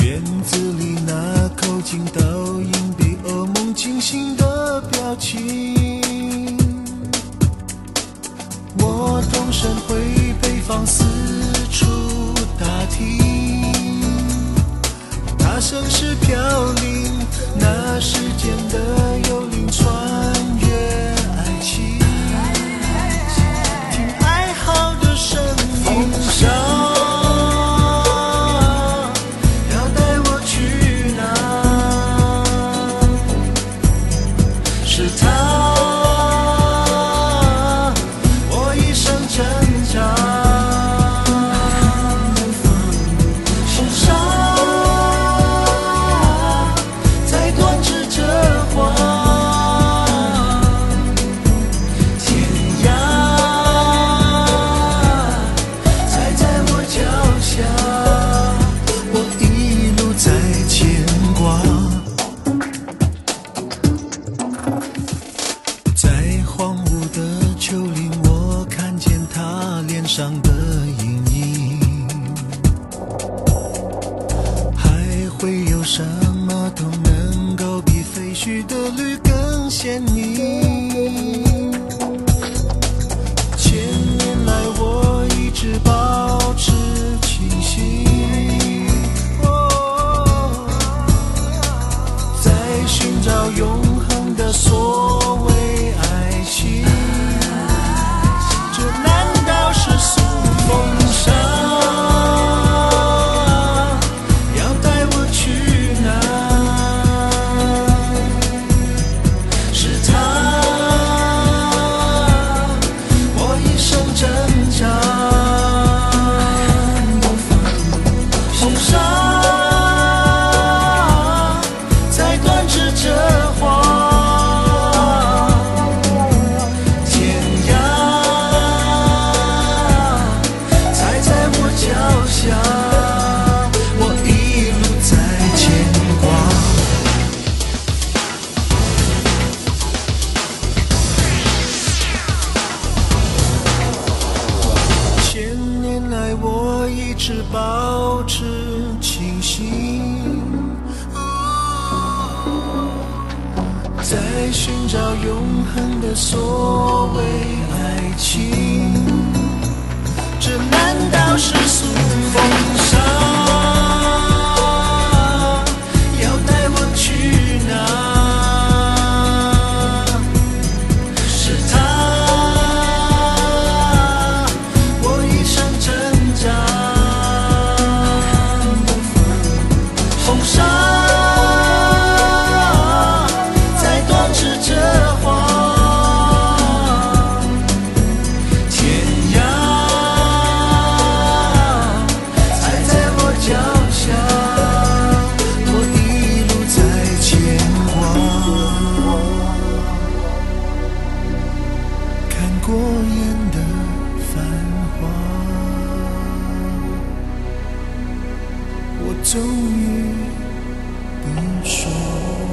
院子里那口镜倒映被噩梦惊醒的表情，我动身回北方，四处打听，他盛世飘零，那时间的幽灵穿越爱情，听哀嚎的声音上。上的阴影，还会有什么都能够比废墟的绿更鲜明。千年来我一直保持清醒，在寻找永恒的所谓爱情。是诉风沙，要带我去哪？是他，我一生挣扎。风沙在断指着花。我一直保持清醒，在寻找永恒的所谓爱情。这难道是诉风沙？要带我去哪？过眼的繁华，我终于不说。